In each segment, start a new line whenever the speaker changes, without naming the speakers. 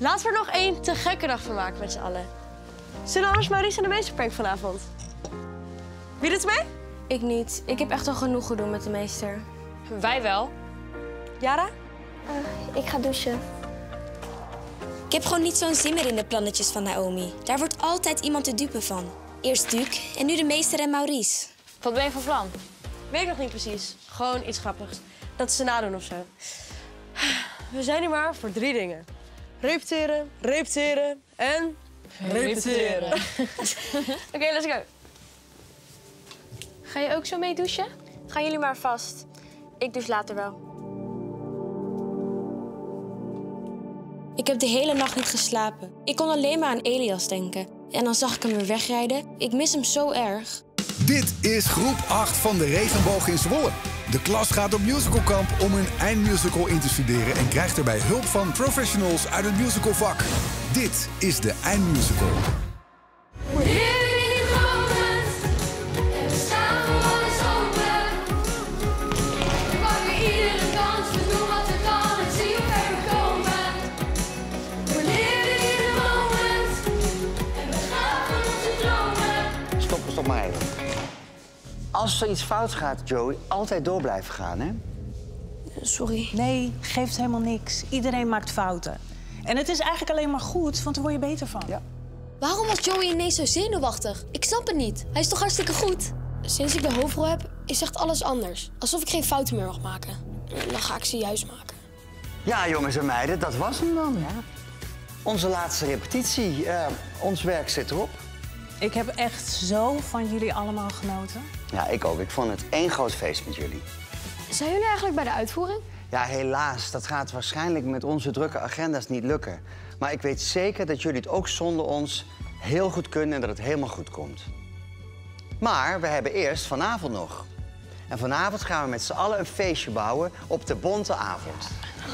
Laten we er nog één te gekke dag van maken met z'n allen. Zullen we anders Maurice en de meesterprank vanavond? Wie doet mee?
Ik niet. Ik heb echt al genoeg gedoe met de meester.
Wij wel.
Yara?
Ik ga douchen.
Ik heb gewoon niet zo'n zin meer in de plannetjes van Naomi. Daar wordt altijd iemand de dupe van. Eerst Duc en nu de meester en Maurice.
Wat ben je van plan?
Weet ik nog niet precies. Gewoon iets grappigs. Dat ze nadoen of zo. We zijn hier maar voor 3 dingen. Repeteren, repeteren en... repeteren. Oké, let's go.
Ga je ook zo mee douchen? Gaan jullie maar vast. Ik douche later wel.
Ik heb de hele nacht niet geslapen. Ik kon alleen maar aan Elias denken. En dan zag ik hem weer wegrijden. Ik mis hem zo erg.
Dit is groep 8 van de Regenboog in Zwolle. De klas gaat op musicalkamp om hun eindmusical in te studeren en krijgt erbij hulp van professionals uit het musicalvak. Dit is de eindmusical.
Stop maar even. Als er iets fout gaat, Joey, altijd door blijven gaan, hè?
Sorry.
Nee, geeft helemaal niks. Iedereen maakt fouten. En het is eigenlijk alleen maar goed, want daar word je beter van.
Ja.
Waarom was Joey ineens zo zenuwachtig? Ik snap het niet. Hij is toch hartstikke goed? Sinds ik de hoofdrol heb, is echt alles anders. Alsof ik geen fouten meer mag maken. En dan ga ik ze juist maken.
Ja, jongens en meiden, dat was hem dan. Ja. Onze laatste repetitie. Ons werk zit erop.
Ik heb echt zo van jullie allemaal genoten.
Ja, ik ook. Ik vond het één groot feest met jullie.
Zijn jullie eigenlijk bij de uitvoering?
Ja, helaas. Dat gaat waarschijnlijk met onze drukke agenda's niet lukken. Maar ik weet zeker dat jullie het ook zonder ons heel goed kunnen en dat het helemaal goed komt. Maar we hebben eerst vanavond nog. En vanavond gaan we met z'n allen een feestje bouwen op de bonte avond.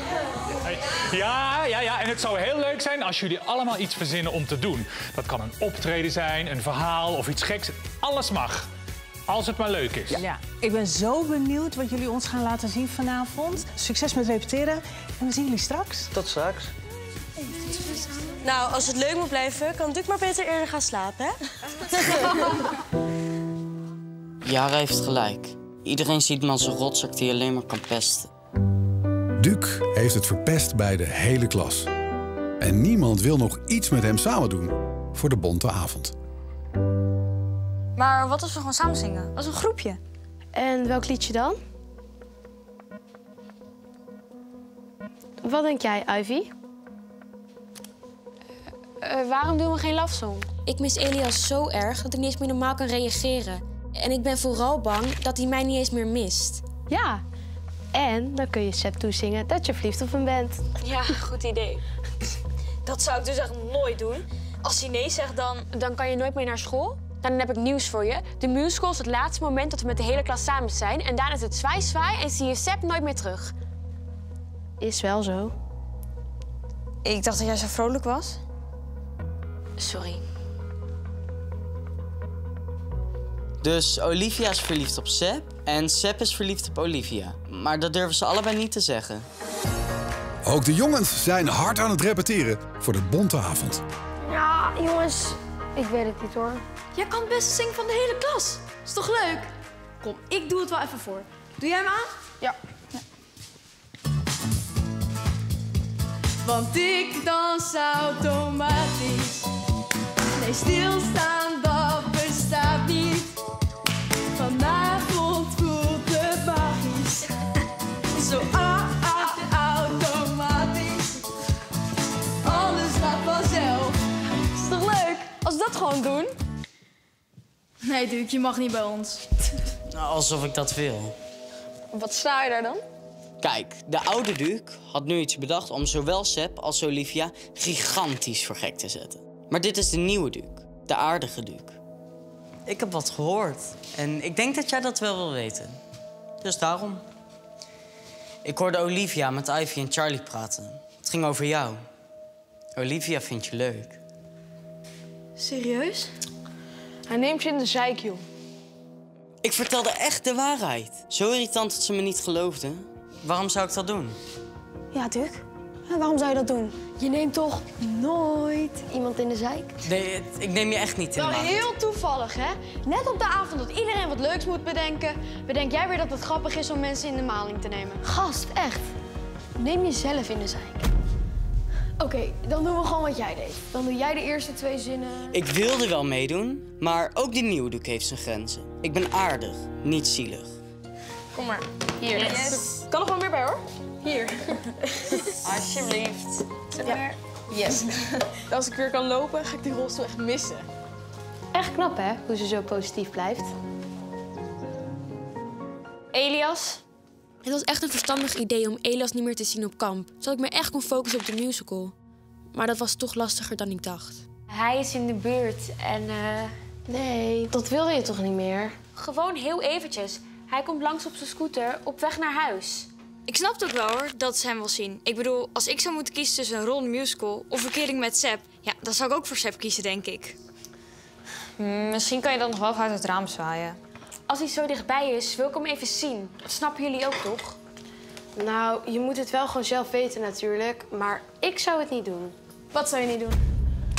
Ja, en het zou heel leuk zijn als jullie allemaal iets verzinnen om te doen. Dat kan een optreden zijn, een verhaal of iets geks. Alles mag. Als het maar leuk is.
Ja, ik ben zo benieuwd wat jullie ons gaan laten zien vanavond. Succes met repeteren en we zien jullie straks.
Tot straks.
Nou, als het leuk moet blijven, kan Duc maar beter eerder gaan slapen, hè?
Yara heeft gelijk. Iedereen ziet me als een rotzak die alleen maar kan pesten.
Duc heeft het verpest bij de hele klas. En niemand wil nog iets met hem samen doen voor de bonte avond.
Maar wat als we gewoon samen zingen?
Als een groepje.
En welk liedje dan? Wat denk jij, Ivy?
Waarom doen we geen love song?
Ik mis Elias zo erg dat ik niet eens meer normaal kan reageren. En ik ben vooral bang dat hij mij niet eens meer mist.
Ja. En dan kun je Seb toezingen dat je verliefd op hem bent.
Ja, goed idee. Dat zou ik dus echt nooit doen. Als hij nee zegt,
Dan kan je nooit meer naar school. Dan heb ik nieuws voor je. De musical is het laatste moment dat we met de hele klas samen zijn. En daarna is het zwaai en zie je Seb nooit meer terug.
Is wel zo.
Ik dacht dat jij zo vrolijk was.
Sorry.
Dus Olivia is verliefd op Seb en Seb is verliefd op Olivia. Maar dat durven ze allebei niet te zeggen.
Ook de jongens zijn hard aan het repeteren voor de bonte avond.
Ja, jongens. Ik weet het niet, hoor.
Jij kan het beste zingen van de hele klas. Is toch leuk? Kom, ik doe het wel even voor. Doe jij hem aan?
Ja.
Want ik dans automatisch. Nee, stilstaan, dat bestaat niet. Vanavond voelt het magisch. Zo automatisch. Alles gaat vanzelf.
Is toch leuk? Als we dat gewoon doen?
Nee, Duc, je mag niet bij ons.
Alsof ik dat wil.
Wat sta je daar dan?
Kijk, de oude Duc had nu iets bedacht om zowel Seb als Olivia gigantisch voor gek te zetten. Maar dit is de nieuwe Duc, de aardige Duc. Ik heb wat gehoord en ik denk dat jij dat wel wil weten. Dus daarom. Ik hoorde Olivia met Ivy en Charlie praten. Het ging over jou. Olivia vindt je leuk.
Serieus?
Hij neemt je in de zeik, joh.
Ik vertelde echt de waarheid. Zo irritant dat ze me niet geloofde. Waarom zou ik dat doen?
Ja, Duc.
Waarom zou je dat doen? Je neemt toch nooit iemand in de zeik?
Nee, ik neem je echt niet in de
Wel
maat.
heel toevallig, hè? Net op de avond dat iedereen wat leuks moet bedenken... bedenk jij weer dat het grappig is om mensen in de maling te nemen. Gast, echt. Neem jezelf in de zeik. Oké, dan doen we gewoon wat jij deed. Dan doe jij de eerste 2 zinnen.
Ik wilde wel meedoen, maar ook die nieuwe doek heeft zijn grenzen. Ik ben aardig, niet zielig.
Kom maar. Hier. Yes. Kan nog wel meer bij, hoor. Hier.
Alsjeblieft.
Ja. Yes. Als ik weer kan lopen, ga ik die rolstoel echt missen. Echt knap, hè? Hoe ze zo positief blijft.
Elias?
Het was echt een verstandig idee om Elias niet meer te zien op kamp, zodat ik me echt kon focussen op de musical. Maar dat was toch lastiger dan ik dacht.
Hij is in de buurt en
Nee, dat wilde je toch niet meer?
gewoon heel eventjes. Hij komt langs op zijn scooter op weg naar huis.
Ik snap het ook wel hoor, dat ze hem wil zien. Ik bedoel, als ik zou moeten kiezen tussen een rol musical of verkering met Sepp... ja, dan zou ik ook voor Sepp kiezen, denk ik.
Misschien kan je dan nog wel uit het raam zwaaien.
Als hij zo dichtbij is, wil ik hem even zien. Dat snappen jullie ook, toch?
Nou, je moet het wel gewoon zelf weten natuurlijk. Maar ik zou het niet doen. Wat zou je niet doen?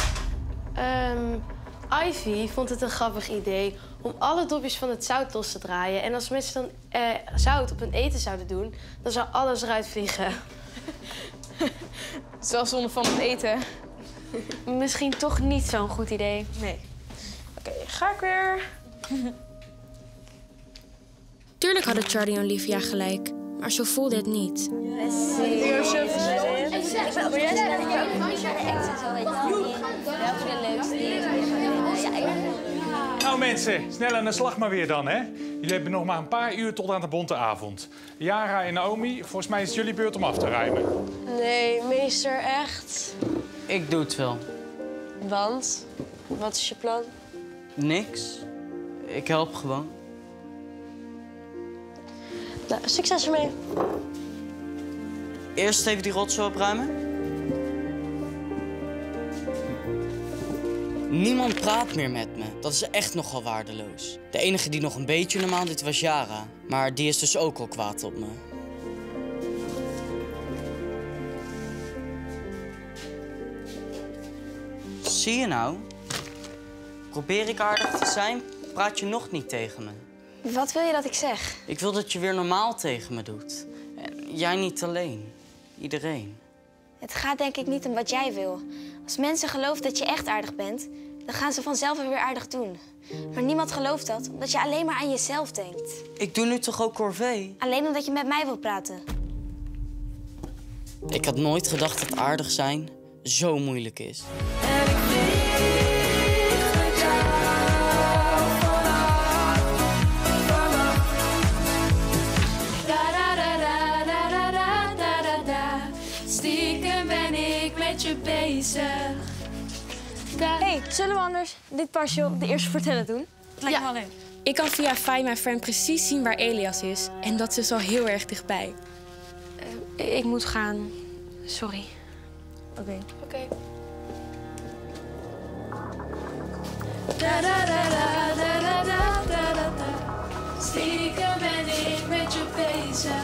Ivy vond het een grappig idee om alle dopjes van het zout los te draaien. En als mensen dan zout op hun eten zouden doen, dan zou alles eruit vliegen.
Het is wel zonde van het eten.
Misschien toch niet zo'n goed idee.
Nee. Oké, ga ik weer.
Tuurlijk hadden Charlie en Olivia gelijk, maar zo voelde het niet.
Nou mensen, snel aan de slag maar weer dan, hè? Jullie hebben nog maar een paar uur tot aan de bonte avond. Yara en Naomi, volgens mij is het jullie beurt om af te ruimen.
Nee, meester, echt.
Ik doe het wel.
Want? Wat is je plan?
Niks. Ik help gewoon.
Nou, succes ermee.
Eerst even die rotzooi opruimen. Niemand praat meer met me. Dat is echt nogal waardeloos. De enige die nog een beetje normaal deed was Yara. Maar die is dus ook al kwaad op me. Zie je nou? Probeer ik aardig te zijn, praat je nog niet tegen me.
Wat wil je dat ik zeg?
Ik wil dat je weer normaal tegen me doet. En jij niet alleen. Iedereen.
Het gaat denk ik niet om wat jij wil. Als mensen geloven dat je echt aardig bent, dan gaan ze vanzelf weer aardig doen. Maar niemand gelooft dat, omdat je alleen maar aan jezelf denkt.
Ik doe nu toch ook corvée?
Alleen omdat je met mij wilt praten.
Ik had nooit gedacht dat aardig zijn zo moeilijk is.
Stiekem ben ik met je bezig.
Hey, zullen we anders dit pasje op de eerste vertellen doen? Dat lijkt me wel leuk.
Ik kan via Find My Friend precies zien waar Elias is. En dat is al heel erg dichtbij.
Ik moet gaan. Sorry.
Oké.
Stiekem ben ik met je bezig.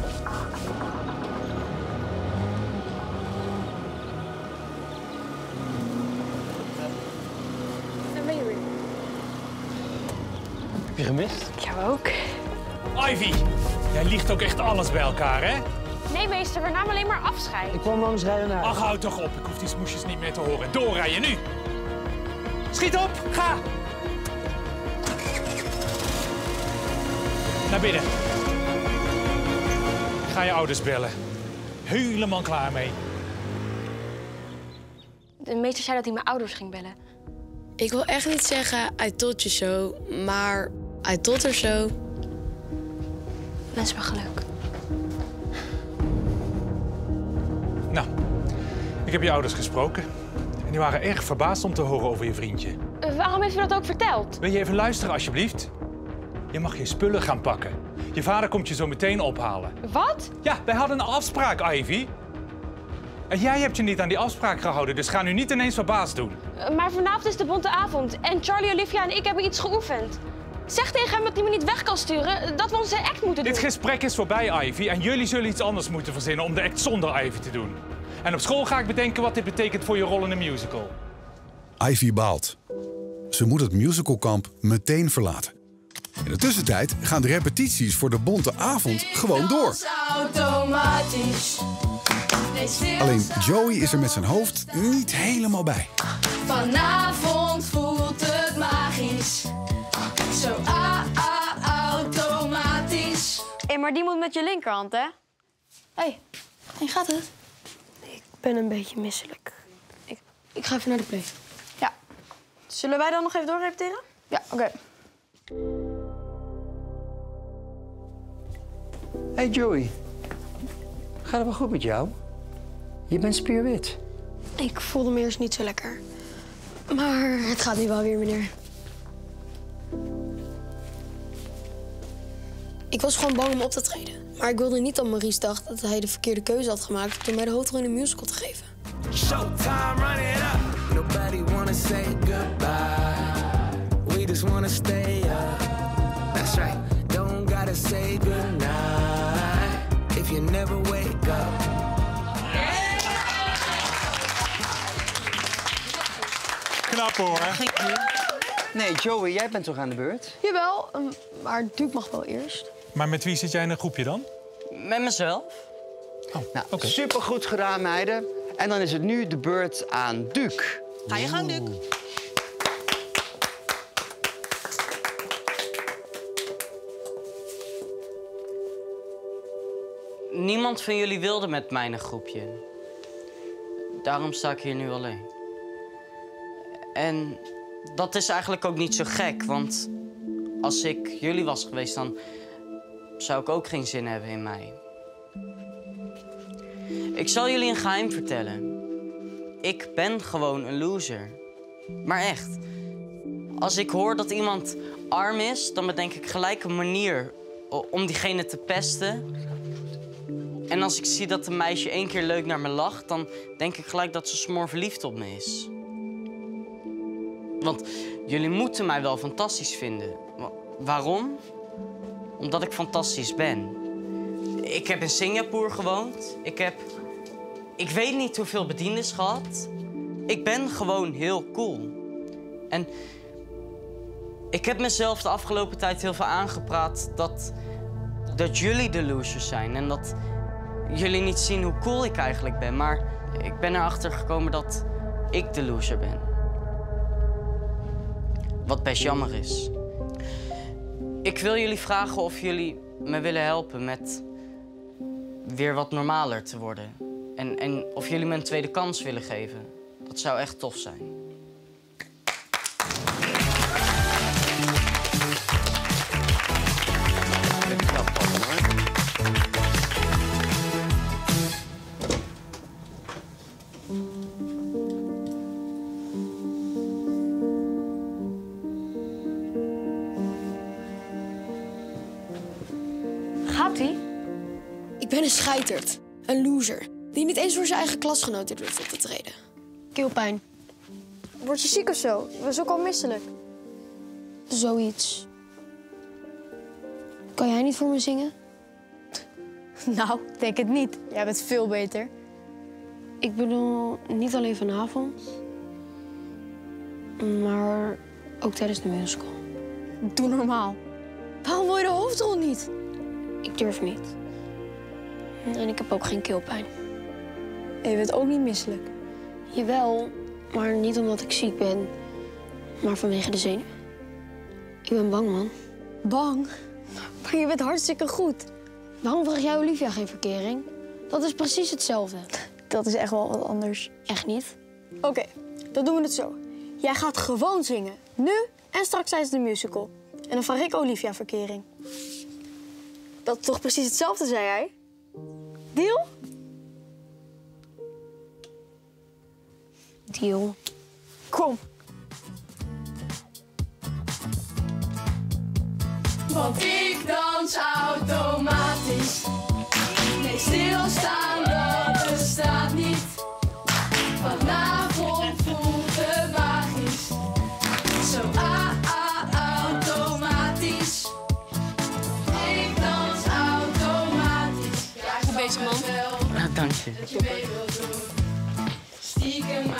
Dan ben je weer.
Heb je gemist?
Jou ook.
Ivy, jij liegt ook echt alles bij elkaar, hè?
Nee, meester, we namen alleen maar afscheid.
Ik kwam langs rijden naar huis.
Ach, houd toch op. Ik hoef die smoesjes niet meer te horen. Doorrijden, nu! Schiet op! Ga! Naar binnen. Ik ga je ouders bellen. Helemaal klaar mee.
De meester zei dat hij mijn ouders ging bellen.
Ik wil echt niet zeggen I told you so, maar I told her so.
Wens me geluk.
Nou, ik heb je ouders gesproken. En die waren erg verbaasd om te horen over je vriendje.
Waarom heeft u dat ook verteld?
Wil je even luisteren, alsjeblieft? Je mag je spullen gaan pakken. Je vader komt je zo meteen ophalen.
Wat?
Ja, wij hadden een afspraak, Ivy. En jij hebt je niet aan die afspraak gehouden, dus ga nu niet ineens verbaasd doen.
Maar vanavond is de bonte avond en Charlie, Olivia en ik hebben iets geoefend. Zeg tegen hem dat hij me niet weg kan sturen, dat we onze act moeten doen.
Dit gesprek is voorbij, Ivy, en jullie zullen iets anders moeten verzinnen om de act zonder Ivy te doen. En op school ga ik bedenken wat dit betekent voor je rol in een musical.
Ivy baalt. Ze moet het musicalkamp meteen verlaten. In de tussentijd gaan de repetities voor de bonte avond gewoon door.
Automatisch.
Alleen Joey is er met zijn hoofd niet helemaal bij.
Vanavond voelt het magisch. Zo automatisch.
Hé, maar die moet met je linkerhand, hè? Hé, gaat het?
Ik ben een beetje misselijk. Ik ga even naar de play.
Ja. Zullen wij dan nog even doorrepeteren? Ja, oké.
Hey Joey, gaat het wel goed met jou? Je bent spierwit.
Ik voelde me eerst niet zo lekker. Maar het gaat nu wel weer, meneer. Ik was gewoon bang om op te treden. Maar ik wilde niet dat Maurice dacht dat hij de verkeerde keuze had gemaakt door mij de hoofdrol in een musical te geven.
Showtime, run it up. Nobody wanna say goodbye. We just wanna stay up. That's right. Don't gotta say goodnight if you never wake up.
Knap hoor.
Nee, Joey, jij bent toch aan de beurt?
Jawel, maar Duke mag wel eerst.
Maar met wie zit jij in een groepje dan?
Met mezelf.
Nou, supergoed gedaan, meiden. En dan is het nu de beurt aan Duke.
Ga je gang, Duke.
Niemand van jullie wilde met mij een groepje. Daarom sta ik hier nu alleen. En dat is eigenlijk ook niet zo gek, want als ik jullie was geweest, dan zou ik ook geen zin hebben in mij. Ik zal jullie een geheim vertellen. Ik ben gewoon een loser. Maar echt. Als ik hoor dat iemand arm is, dan bedenk ik gelijk een manier om diegene te pesten. En als ik zie dat een meisje 1 keer leuk naar me lacht, dan denk ik gelijk dat ze smoor verliefd op me is. Want jullie moeten mij wel fantastisch vinden. Waarom? Omdat ik fantastisch ben. Ik heb in Singapore gewoond. Ik weet niet hoeveel bediendes gehad. Ik ben gewoon heel cool. En ik heb mezelf de afgelopen tijd heel veel aangepraat dat jullie de losers zijn. En dat jullie niet zien hoe cool ik eigenlijk ben. Maar ik ben erachter gekomen dat ik de loser ben. Wat best jammer is. Ik wil jullie vragen of jullie me willen helpen met weer wat normaler te worden. En of jullie me een tweede kans willen geven. Dat zou echt tof zijn.
Gaat-ie? Ik ben een scheiterd. Een loser. Die niet eens voor zijn eigen klasgenoten durft op te treden. Keelpijn.
Word je ziek of zo? Je was ook al misselijk.
Zoiets. Kan jij niet voor me zingen?
Nou, denk het niet. Jij bent veel beter.
Ik bedoel, niet alleen vanavond, maar ook tijdens de musical.
Doe normaal. Waarom wil je de hoofdrol niet?
Ik durf niet. En ik heb ook geen keelpijn.
En je bent ook niet misselijk?
Jawel, maar niet omdat ik ziek ben, maar vanwege de zenuwen. Ik ben bang, man.
Bang? Maar je bent hartstikke goed.
Waarom vraag jij Olivia geen verkering? Dat is precies hetzelfde.
Dat is echt wel wat anders.
Echt niet?
Oké, dan doen we het zo. Jij gaat gewoon zingen. Nu en straks tijdens de musical. En dan vraag ik Olivia verkering. Dat is toch precies hetzelfde, zei jij? Deal?
Deal.
Kom.
Want ik dans automatisch. Nee, stilstaan, dat bestaat niet. Vanavond voelt het magisch. Zo automatisch. Ik dans automatisch.
Goed bezig, man.
Dank je.
Dat je mee wilt doen.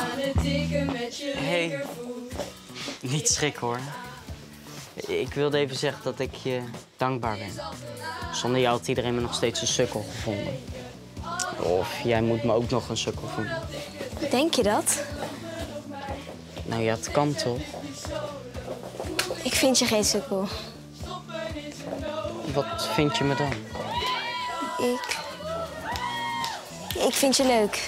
Hey, niet schrikken hoor. Ik wilde even zeggen dat ik je dankbaar ben. Zonder jou had iedereen me nog steeds een sukkel gevonden. Of jij moet me ook nog een sukkel vinden.
Denk je dat?
Nou ja, het kan toch?
Ik vind je geen sukkel.
Wat vind je me dan?
Ik vind je leuk.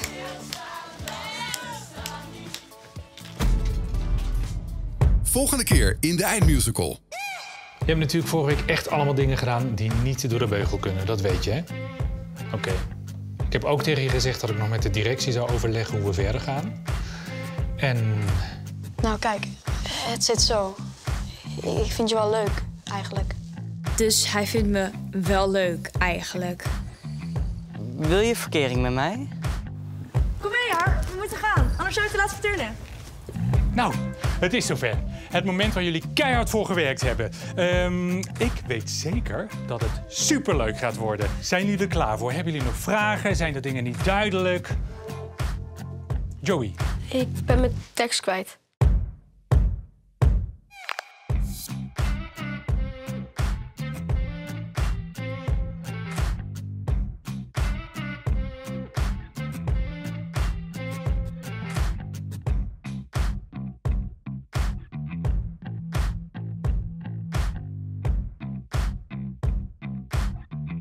Volgende keer in de eindmusical.
Je hebt natuurlijk vorige week echt allemaal dingen gedaan die niet door de beugel kunnen. Dat weet je, hè? Oké. Ik heb ook tegen je gezegd dat ik nog met de directie zou overleggen hoe we verder gaan. En...
Nou, kijk. Het zit zo. Ik vind je wel leuk, eigenlijk.
Dus hij vindt me wel leuk, eigenlijk.
Wil je verkering met mij?
Kom mee, Har. We moeten gaan. Anders zou je te laat verturnen.
Nou, het is zover. Het moment waar jullie keihard voor gewerkt hebben. Ik weet zeker dat het superleuk gaat worden. Zijn jullie er klaar voor? Hebben jullie nog vragen? Zijn er dingen niet duidelijk? Joey?
Ik ben mijn tekst kwijt.